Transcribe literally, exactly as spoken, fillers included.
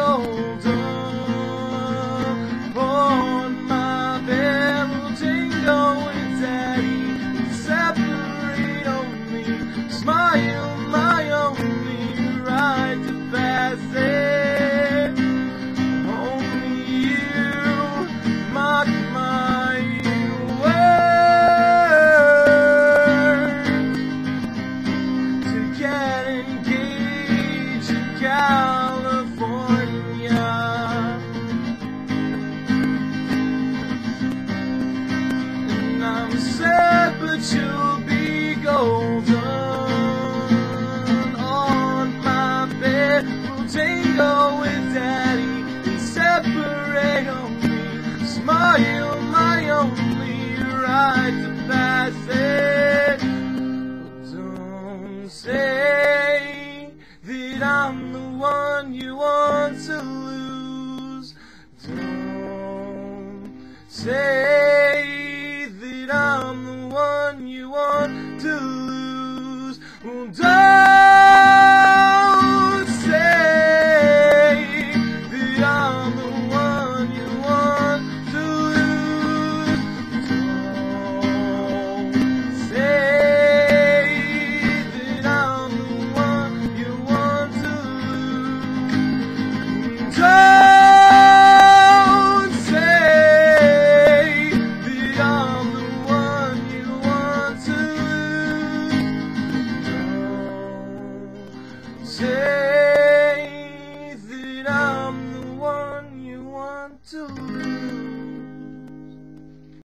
golden on my bed. We'll tango with Daddy, separate only. Smile, my only right to pass it. Only you mock my words to get engaged in California. And I'm sad, but you'll be golden on my bed. We'll tango with Daddy and separate only. Smile, my only right to pass it. Don't say that I'm the one you want to lose. Don't say that I'm the one you want to lose. Well, don't